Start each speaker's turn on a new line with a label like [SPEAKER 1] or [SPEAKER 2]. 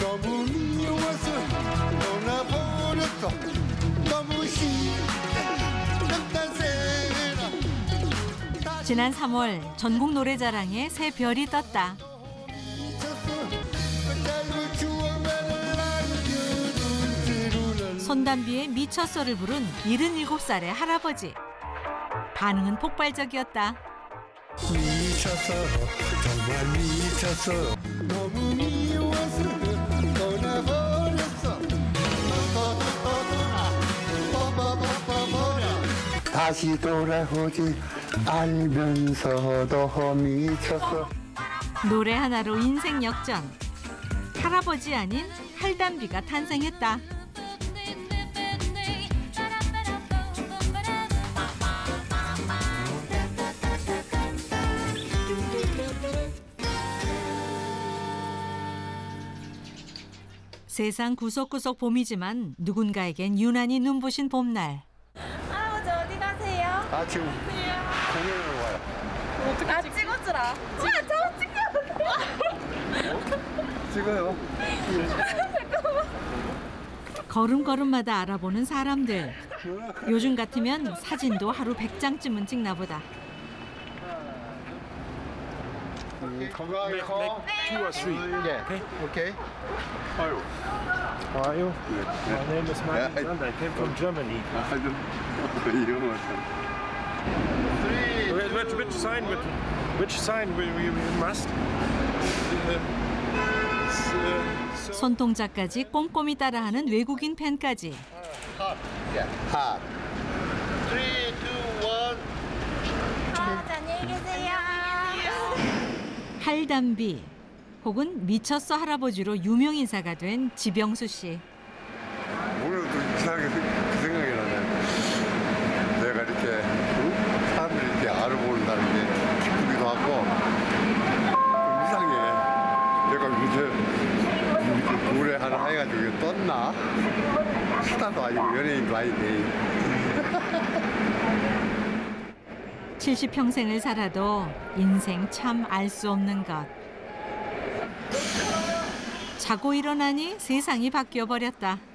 [SPEAKER 1] 너무 미워서 떠나버렸어. 너무
[SPEAKER 2] 지난 3월 전국 노래자랑에 새 별이 떴다. 손담비의 미쳤어를 부른 77살의 할아버지. 반응은 폭발적이었다.
[SPEAKER 1] 미쳤어, 정말 미쳤어. 너무 미워서 떠나버렸어. 다시 돌아오지 알면서도 미쳤어.
[SPEAKER 2] 노래 하나로 인생 역전. 할아버지 아닌 할담비가 탄생했다. 세상 구석구석 봄이지만 누군가에겐 유난히 눈부신 봄날.
[SPEAKER 3] 할아버지 어디 가세요?
[SPEAKER 1] 지금 공연을 와요.
[SPEAKER 3] 어떻게 찍어주라.
[SPEAKER 1] 찍어요.
[SPEAKER 2] 걸음걸음마다 알아보는 사람들. 요즘 같으면 사진도 하루 100장쯤은 찍나 보다.
[SPEAKER 1] 건강하게 커.
[SPEAKER 4] Two or three.
[SPEAKER 1] 예. 오케이.
[SPEAKER 4] How are you? My name is Martin and I came from Germany. Which sign we must?
[SPEAKER 2] 손동작까지 꼼꼼히 따라하는 외국인 팬까지.
[SPEAKER 1] 핫. 3, 2, 1.
[SPEAKER 3] 할아버지 안녕히 계세요.
[SPEAKER 2] 할담비 혹은 미쳤어 할아버지로 유명 인사가 된 지병수 씨.
[SPEAKER 1] 오늘도 이상하게 그 생각이 나네. 내가 이렇게 사람들이 이렇게 알아보는다는 게 기쁘기도 하고 좀 이상해. 내가 요새 노래하는 해가지고 이게 떴나? 스타도 아니고 연예인도 아닌데.
[SPEAKER 2] 70평생을 살아도 인생 참 알 수 없는 것. 자고 일어나니 세상이 바뀌어 버렸다.